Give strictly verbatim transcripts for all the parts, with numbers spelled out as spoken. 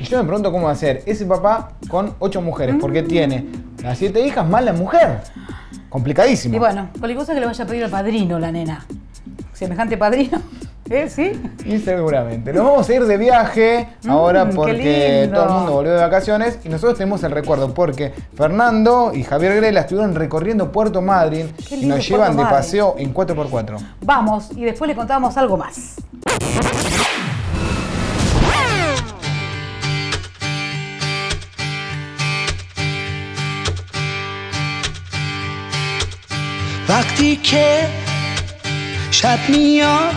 Y yo me pregunto cómo va a ser ese papá con ocho mujeres, porque tiene las siete hijas más la mujer. Complicadísimo. Y bueno, cualquier cosa que le vaya a pedir al padrino, la nena. Semejante padrino. ¿Eh? ¿Sí? Y seguramente. Nos vamos a ir de viaje ahora Mm, porque todo el mundo volvió de vacaciones y nosotros tenemos el recuerdo porque Fernando y Javier Grela estuvieron recorriendo Puerto Madryn y nos llevan de paseo en cuatro por cuatro. Vamos, y después le contamos algo más. وقتی که شب میاد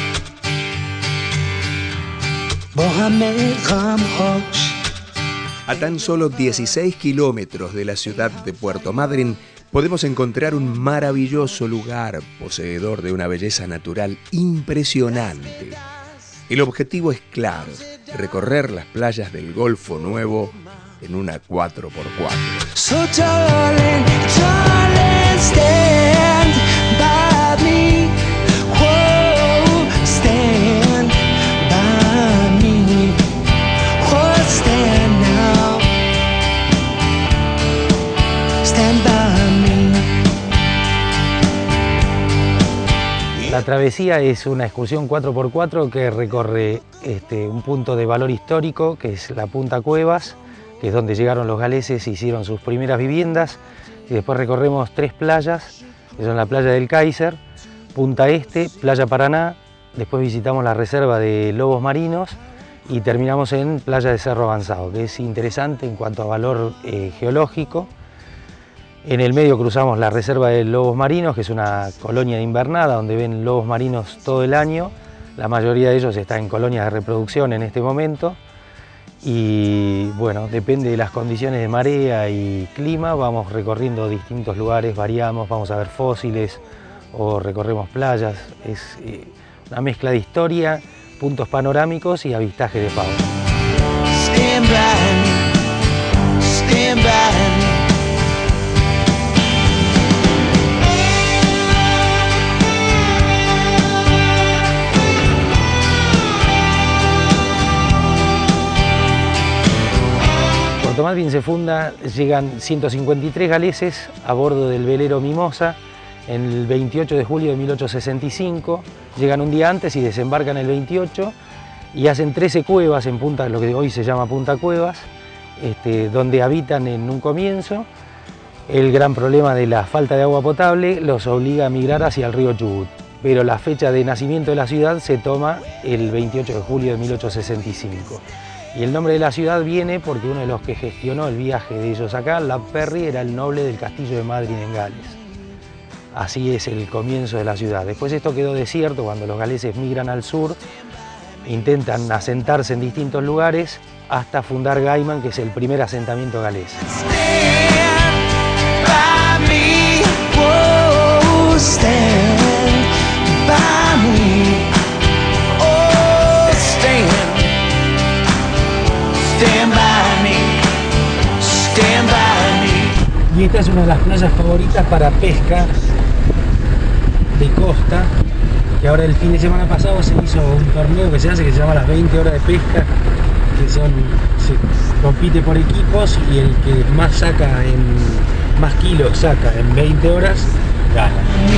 با همه غم‌هاش. A tan solo dieciséis kilómetros de la ciudad de Puerto Madryn podemos encontrar un maravilloso lugar poseedor de una belleza natural impresionante. El objetivo es claro, recorrer las playas del Golfo Nuevo en una cuatro por cuatro. So darling, darling, stand by me. Whoa, stand by me. Whoa, stand now. Stand by me. La travesía es una excursión cuatro por cuatro que recorre este, un punto de valor histórico que es la Punta Cuevas, que es donde llegaron los galeses e hicieron sus primeras viviendas, y después recorremos tres playas, que son la playa del Kaiser, Punta Este, Playa Paraná, después visitamos la reserva de lobos marinos y terminamos en Playa de Cerro Avanzado, que es interesante en cuanto a valor eh, geológico. En el medio cruzamos la reserva de lobos marinos, que es una colonia de invernada donde ven lobos marinos todo el año, la mayoría de ellos está en colonias de reproducción en este momento. Y bueno, depende de las condiciones de marea y clima, vamos recorriendo distintos lugares, variamos, vamos a ver fósiles o recorremos playas. Es eh, una mezcla de historia, puntos panorámicos y avistaje de fauna. Stand by me. Stand by me. Puerto Madryn se funda, llegan ciento cincuenta y tres galeses a bordo del velero Mimosa en el veintiocho de julio de mil ochocientos sesenta y cinco, llegan un día antes y desembarcan el veintiocho y hacen trece cuevas en Punta, lo que hoy se llama Punta Cuevas, este, donde habitan en un comienzo. El gran problema de la falta de agua potable los obliga a migrar hacia el río Chubut, pero la fecha de nacimiento de la ciudad se toma el veintiocho de julio de mil ochocientos sesenta y cinco. Y el nombre de la ciudad viene porque uno de los que gestionó el viaje de ellos acá, Lap Perry, era el noble del castillo de Madryn en Gales. Así es el comienzo de la ciudad. Después esto quedó desierto cuando los galeses migran al sur, intentan asentarse en distintos lugares hasta fundar Gaiman, que es el primer asentamiento galés. Y esta es una de las playas favoritas para pesca de costa, que ahora el fin de semana pasado se hizo un torneo que se hace que se llama las veinte horas de pesca, que son, se compite por equipos y el que más saca en más kilos saca en veinte horas gana.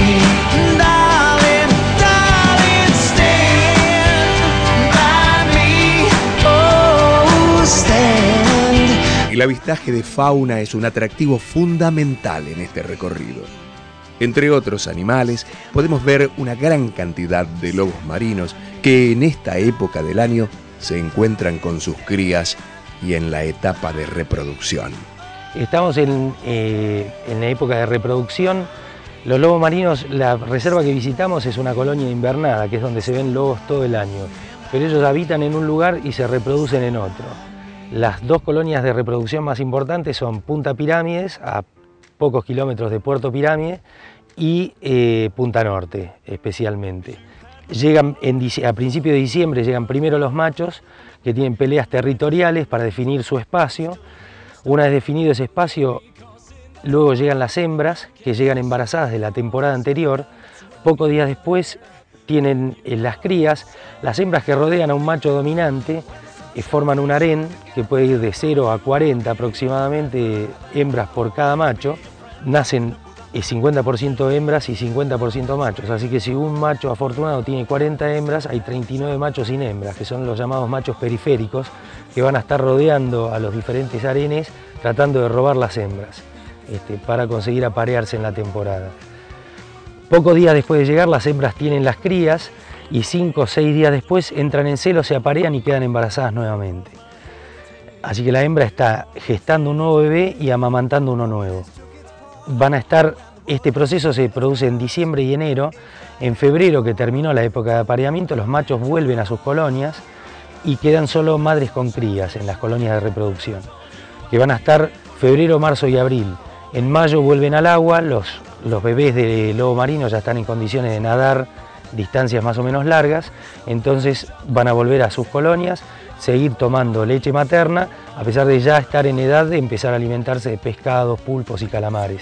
El avistaje de fauna es un atractivo fundamental en este recorrido. Entre otros animales, podemos ver una gran cantidad de lobos marinos que en esta época del año se encuentran con sus crías y en la etapa de reproducción. Estamos en, eh, en la época de reproducción. Los lobos marinos, la reserva que visitamos es una colonia invernada, que es donde se ven lobos todo el año, pero ellos habitan en un lugar y se reproducen en otro. Las dos colonias de reproducción más importantes son Punta Pirámides, a pocos kilómetros de Puerto Pirámide, y eh, Punta Norte, especialmente. Llegan en, a principios de diciembre, llegan primero los machos, que tienen peleas territoriales para definir su espacio. Una vez definido ese espacio, luego llegan las hembras, que llegan embarazadas de la temporada anterior. Pocos días después tienen las crías, las hembras que rodean a un macho dominante, eh, forman un harén que puede ir de cero a cuarenta aproximadamente hembras por cada macho. Nacen cincuenta por ciento hembras y cincuenta por ciento machos, así que si un macho afortunado tiene cuarenta hembras, hay treinta y nueve machos sin hembras, que son los llamados machos periféricos, que van a estar rodeando a los diferentes harenes tratando de robar las hembras este, para conseguir aparearse en la temporada. Pocos días después de llegar, las hembras tienen las crías y cinco o seis días después entran en celo, se aparean y quedan embarazadas nuevamente. Así que la hembra está gestando un nuevo bebé y amamantando uno nuevo. Van a estar, este proceso se produce en diciembre y enero. En febrero, que terminó la época de apareamiento, los machos vuelven a sus colonias y quedan solo madres con crías en las colonias de reproducción, que van a estar febrero, marzo y abril. En mayo vuelven al agua, los, los bebés de lobo marino ya están en condiciones de nadar distancias más o menos largas, entonces van a volver a sus colonias, seguir tomando leche materna, a pesar de ya estar en edad de empezar a alimentarse de pescados, pulpos y calamares.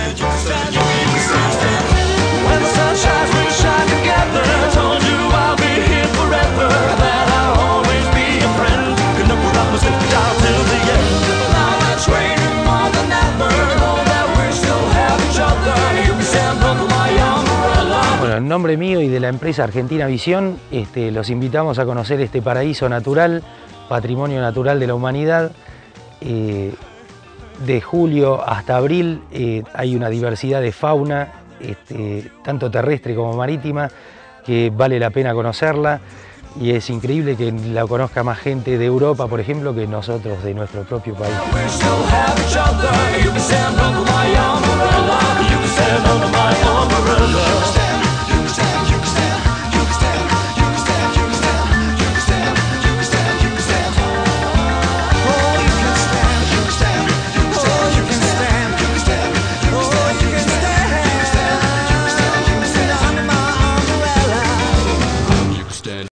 Bueno, en nombre mío y de la empresa Argentina Visión, este, los invitamos a conocer este paraíso natural, patrimonio natural de la humanidad. Eh, de julio hasta abril eh, hay una diversidad de fauna, este, tanto terrestre como marítima, que vale la pena conocerla, y es increíble que la conozca más gente de Europa, por ejemplo, que nosotros de nuestro propio país. You can stand under my umbrella.